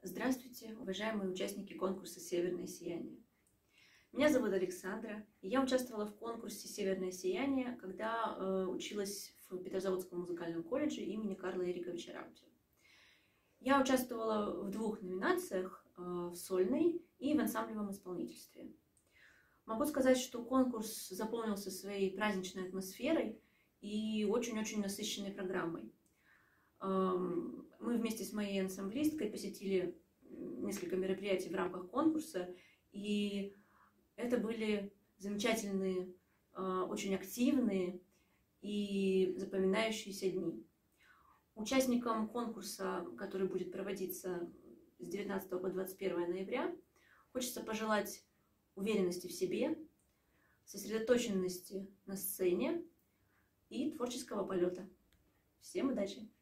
Здравствуйте, уважаемые участники конкурса «Северное сияние». Меня зовут Александра, и я участвовала в конкурсе «Северное сияние», когда училась в Петрозаводском музыкальном колледже имени Карла Эриковича Раутера. Я участвовала в двух номинациях, в сольной и в ансамблевом исполнительстве. Могу сказать, что конкурс заполнился своей праздничной атмосферой и очень-очень насыщенной программой. Мы вместе с моей ансамблисткой посетили несколько мероприятий в рамках конкурса, и это были замечательные, очень активные и запоминающиеся дни. Участникам конкурса, который будет проводиться с 19 по 21 ноября, хочется пожелать уверенности в себе, сосредоточенности на сцене и творческого полета. Всем удачи!